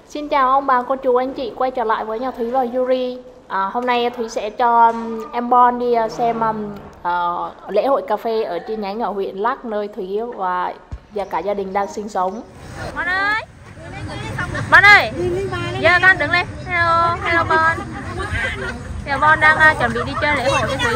Xin chào ông bà, cô chú, anh chị quay trở lại với nhà Thúy và Yuri. Hôm nay Thúy sẽ cho em Bon đi xem lễ hội cà phê ở chi nhánh ở huyện Lắc, nơi Thúy và cả gia đình đang sinh sống. Bon ơi! Bon ơi! Giờ con đứng lên. Hello, hello Bon. Giờ Bon đang chuẩn bị đi chơi lễ hội với Thúy.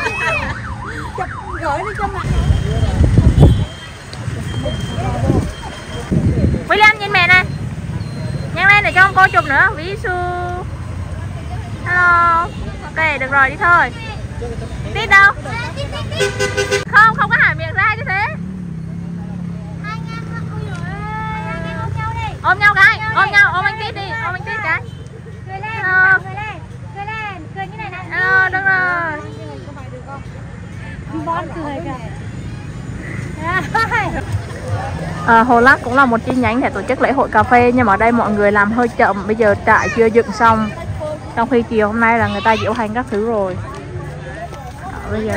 William nhìn mẹ này. Nhanh lên để cho cô chụp nữa. Ví su. Hello. Ok, được rồi, đi thôi. Tít đâu? Không, không có hả miệng ra như thế. Ôm nhau cái, ôm nhau, ôm anh Tít đi, ôm anh Tít cái. Cười lên, Hello. cười lên, cười lên, cười như này này. Hello, được rồi. Bon cười kìa. Hồ Lắc cũng là một chi nhánh để tổ chức lễ hội cà phê, nhưng mà ở đây mọi người làm hơi chậm, bây giờ trại chưa dựng xong, trong khi chiều hôm nay là người ta diễu hành các thứ rồi. Bây giờ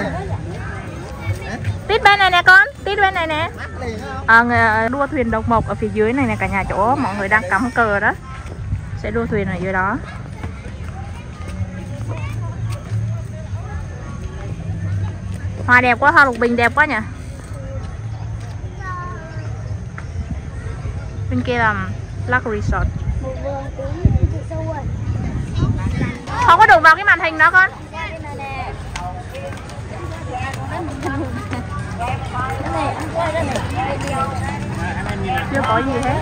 Tít bên này nè con, Tít bên này nè. Đua thuyền độc mộc ở phía dưới này nè cả nhà, chỗ mọi người đang cắm cờ đó, sẽ đua thuyền ở dưới đó. Hoa đẹp quá, hoa lục bình đẹp quá nhỉ. Bên kia là Lắc Resort. Không có đụng vào cái màn hình đó con. Chưa có gì hết.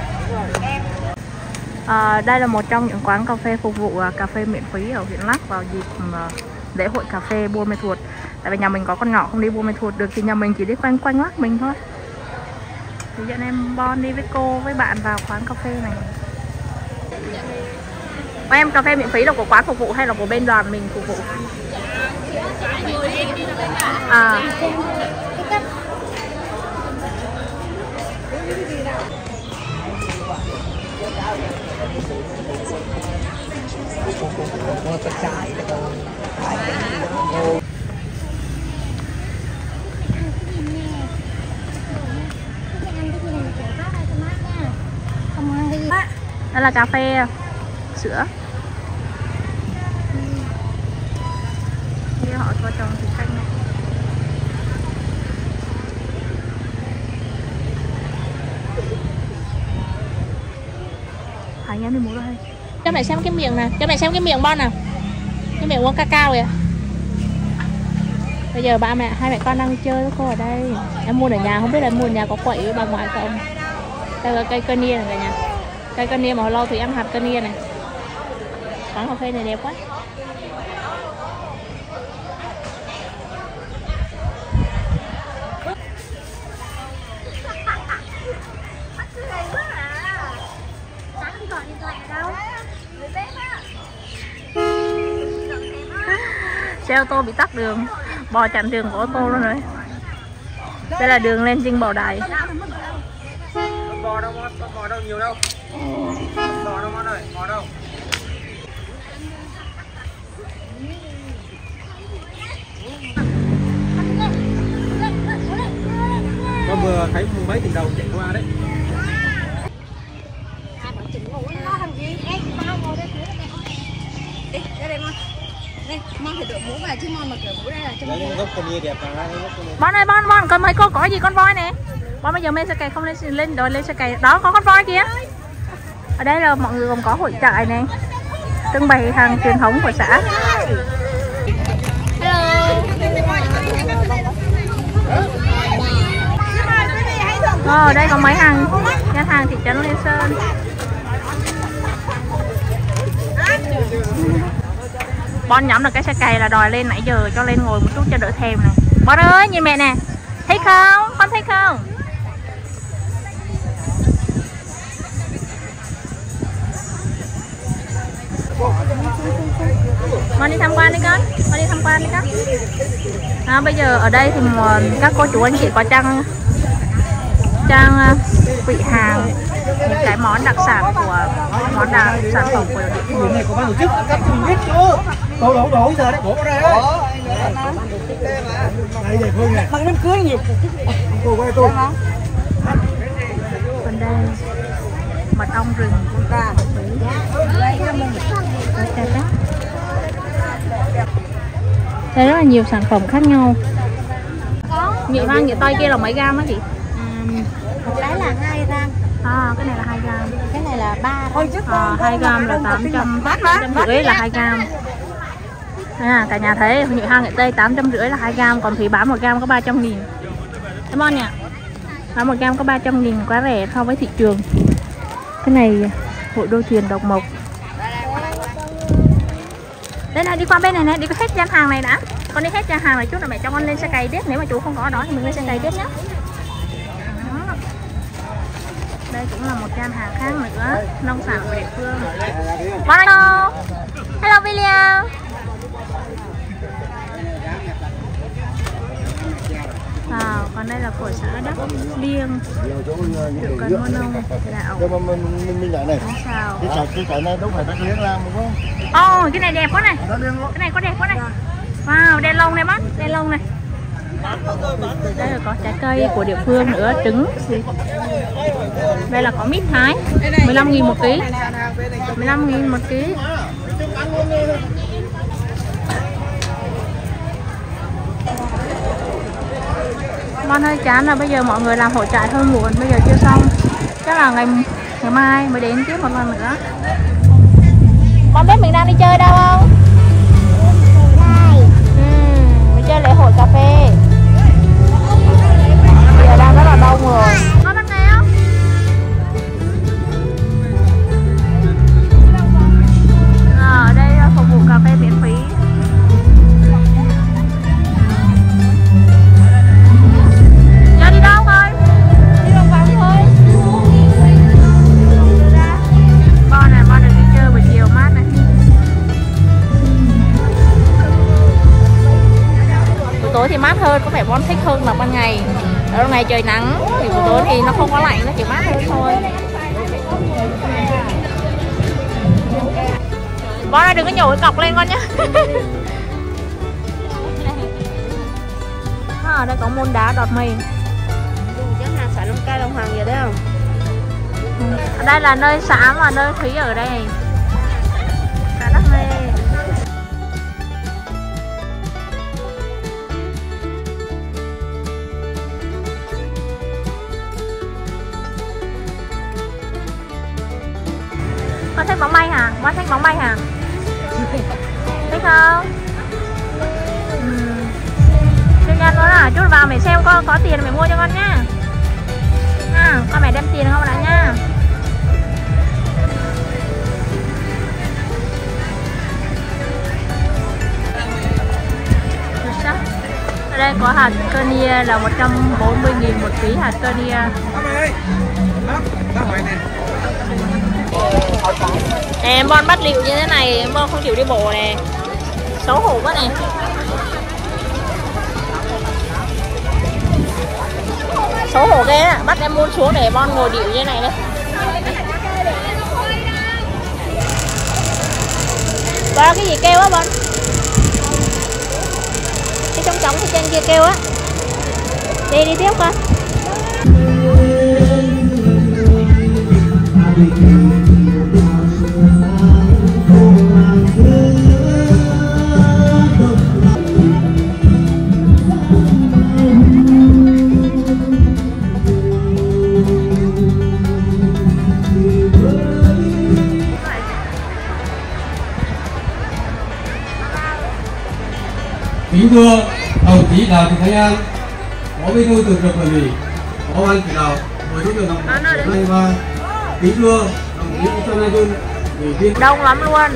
Đây là một trong những quán cà phê phục vụ cà phê miễn phí ở huyện Lắc vào dịp lễ hội cà phê Buôn Mê Thuột. Tại vì nhà mình có con nhỏ không đi Buôn Mê Thuột được thì nhà mình chỉ đi quanh quanh Lắc mình thôi. Thì dẫn em Bon đi với cô với bạn vào quán cà phê này. Em cà phê miễn phí là của quán phục vụ hay là của bên đoàn mình phục vụ? Đây là cà phê sữa. Đây họ cho trồng thịt canh này. Hai em đi mua đây. Cho mẹ xem cái miệng nè, cho mẹ xem cái miệng Bon nào. Cái miệng uống cacao kìa. Bây giờ hai mẹ con đang đi chơi với cô ở đây. Em mua ở nhà, không biết là mua ở nhà có quậy với bà ngoại không. Đây là cây cơ nia này cả nhà. Cây cơ nia mà hồi lâu thì em hạt cơ nia này. Quán cà phê này đẹp quá. Xe ô tô bị tắc đường, bò chặn đường của ô tô luôn rồi. Đây là đường lên Dinh Bảo Đại. Bò đâu, bò đâu nhiều đâu. Bò đâu con ơi, bò đâu. Con vừa thấy mấy tiền đồng chạy qua đấy. Bon ơi, Bon, con mấy cô có gì con voi nè. Bon bây giờ lên xe cày không lên xe cày. Đó có con voi kìa. Ở đây là mọi người gồm có hội trại này, trưng bày hàng truyền thống của xã. Ở đây có mấy hàng gian hàng thị trấn Liên Sơn. Bon nhắm được cái xe cày là đòi lên nãy giờ cho lên ngồi một chút cho đỡ thèm này. Bon ơi nhìn mẹ nè, thấy không? Con thấy không? Con đi tham quan đi con, con đi tham quan đi con. Bây giờ ở đây thì các cô chú anh chị có trang vị hàng, những cái món đặc sản của sản phẩm của địa phương. Này có ban tổ chức các cùng biết chưa? Đổ giờ đấy, bổ ra đấy. Đây để Phương này. Bằng đám cưới nhiều. Cô quay tôi. Còn đây mật ong rừng của ta. Đây rất là nhiều sản phẩm khác nhau. Nhị hoang nhị tây kia là mấy gam á chị? Một cái là 2 gram. Cái này là 2 gram. Cái này là 3 gram. 2 gram là 850 là 2 gram. Cả nhà thấy nhị hoang nhị tây 850 là 2 gram, còn Thúy bán 1 gram có 300.000. Em ngon nhỉ? Bán 1 gram có 300.000, quá rẻ so với thị trường. Cái này Hội Đua Thuyền Độc Mộc. Đây này, đi qua bên này này, đi hết gian hàng này đã. Con đi hết gian hàng này chút là mẹ cho con lên xe cày tiếp. Nếu mà chú không có ở đó thì mình lên xe cày tiếp nhé. Đây cũng là một gian hàng khác nữa, nông sản của địa phương. Hello, hello William. Còn đây là của xã Đắc Liêng, tự cần mua nông gạo. Mình lại này. Cái chậu này đâu phải Đắc Liêng làm đúng không? Cái này đẹp quá này. Cái này có đẹp quá này. Wow, đèn lồng này bác, đèn lồng này. Đây là có trái cây của địa phương nữa, trứng. Đây là có mít Thái, 15.000 một ký. 15.000 một ký. Con hơi chán là bây giờ mọi người làm hội trại hơi muộn, bây giờ chưa xong. Chắc là ngày mai mới đến tiếp một lần nữa. Con biết mình đang đi chơi đâu không? Mình chơi lễ hội cà phê. Bây giờ đang rất là đông rồi. Con bắt nghe không? Ở đây phục vụ cà phê miễn phí. Giờ đi đâu thôi? Đi vòng vòng thôi. Con này đi chơi buổi chiều mát này. Buổi tối thì mát hơn, có vẻ Bon thích hơn là ban ngày. Ở ngày trời nắng thì buổi tối thì nó không quá lạnh, nó chỉ mát hơn thôi. Bon ơi, đừng có nhổ cái cọc lên con nhé. Ở đây có môn đá đọt mì. Chắc là xã Long Ca Long Hoàng vậy đấy không? Ở đây là nơi xã và nơi Thúy ở đây. Xã Đắc Lê. Con thích bóng bay hả? Con thích bóng bay hả? Thích không? Cho con là chút vào mẹ xem có tiền mẹ mua cho con nhá. Con mẹ đem tiền không đã nha. Ở đây có hạt Kenya là 140.000 một ký hạt Kenya. Em Bon bắt liệu như thế này, em Bon không chịu đi bộ nè. Xấu hổ quá nè. Xấu hổ ghê á, bắt em muốn xuống để Bon ngồi điệu như thế này đấy. Có cái gì kêu á Bon? Cái trống trống cái trên kia kêu á. Đi tiếp con. Kính thưa đồng chí Đào Thị Thanh An, Phó Bí thư Thường trực Tỉnh ủy, Phó ban chỉ đạo Hội Đua Thuyền Độc Mộc và kính thưa đồng chí Trần Anh Quân, ủy viên. Đông lắm luôn.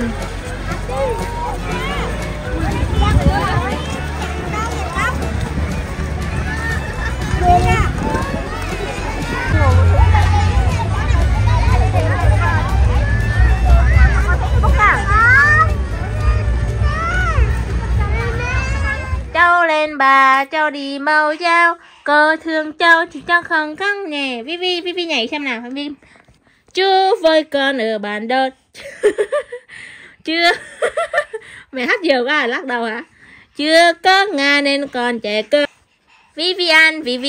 Châu lên bà, châu đi mau châu, cơ thương châu thì cho không căng nhẹ. Vi nhảy xem nào Vi. Chú với con ở bàn đợt. Chưa. Mày hát nhiều quá à, lắc đầu hả? Chưa có Nga nên còn trẻ cơ. Vivian. Vi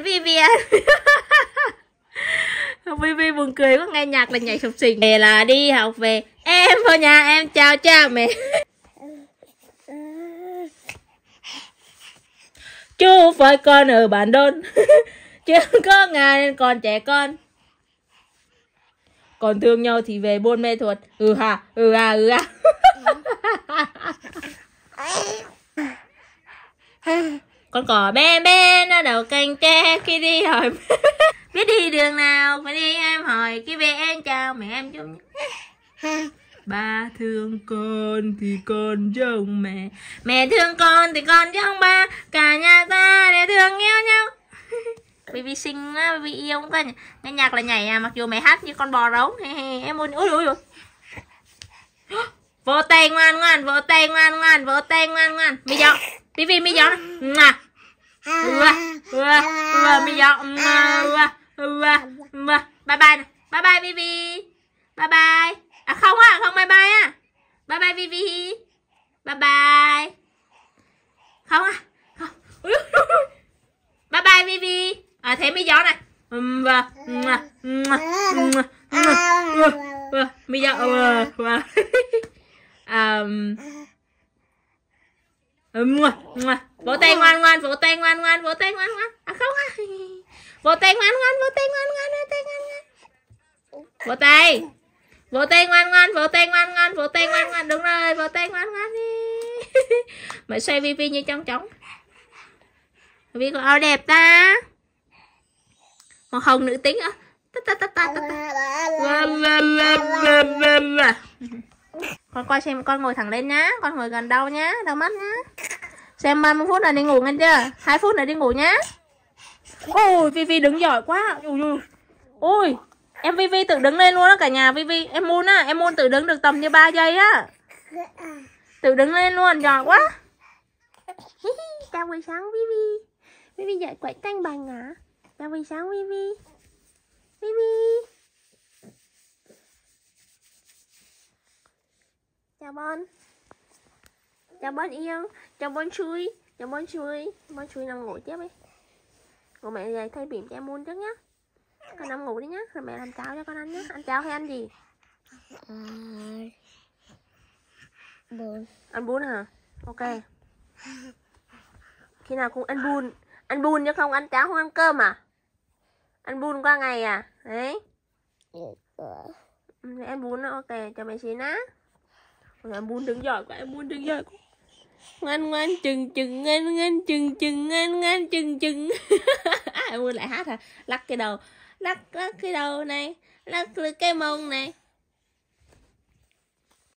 buồn cười quá, nghe nhạc là nhảy sục sình. Về là đi học về, em vào nhà em chào cha mẹ. Chú phải con ở bản đôn. Chứ có ngà nên còn trẻ con. Còn thương nhau thì về Buôn Mê Thuột. Ừ ha. Con cỏ bé bé nó đầu cành tre khi đi hỏi. Biết đi đường nào phải đi em hỏi. Khi về em chào mẹ em chung. Ba thương con thì con giống mẹ. Mẹ thương con thì con giống ba. Cả nhà ta để thương yêu nhau. Baby xinh á, baby yêu cũng có nghe nhạc là nhảy à, mặc dù mẹ hát như con bò rống. Em muốn ui. Vỗ tay ngoan, vỗ tay ngoan. Mi giọng. Baby mi giọng. Mi giọng. Bye bye. Bye bye baby. Bye bye. À không bye bye á. Bye bye baby. Bye bye. Không á. Không. Bye bye baby. À thế mi gió này. Mi gió. Vỗ tay ngoan. À không á. Vỗ tay ngoan. Vỗ tay ngoan. Đúng rồi, vỗ tay ngoan đi. Mày xoay vi như trong trống. Vi có áo đẹp ta. Màu hồng nữ tính á. Con coi xem, con ngồi thẳng lên nhá. Con ngồi gần đâu nhá, đầu mắt nhá. Xem 30 phút là đi ngủ nghe chưa? 2 phút là đi ngủ nhá. Ôi Vi đứng giỏi quá. Ôi em Vi tự đứng lên luôn á cả nhà. Vi em Moon á, em Moon tự đứng được tầm như 3 giây á. Tự đứng lên luôn, giỏi quá. Chào buổi sáng Vi dậy quậy canh bành hả? Chào buổi sáng Vi. Chào Bon yêu. Chào Bon chui. Bon chui nằm ngủ tiếp đi. Ngủ mẹ dậy thay bỉm cho em Moon trước nhá. Con nằm ngủ đi nhá, rồi mẹ làm cháo cho con ăn nhá. Ăn cháo hay ăn gì? Bún. Ăn bún hả? Ok. Khi nào cũng ăn bún. Ăn bún chứ không ăn cháo, không ăn cơm à? Ăn bún qua ngày à? Đấy. Ăn bún ok, cho mẹ xin á. Ăn bún đứng giỏi quá, ăn bún đứng giỏi quá. Ngoan chừng em Moon lại hát hả? Lắc cái đầu này, lắc cái mông này,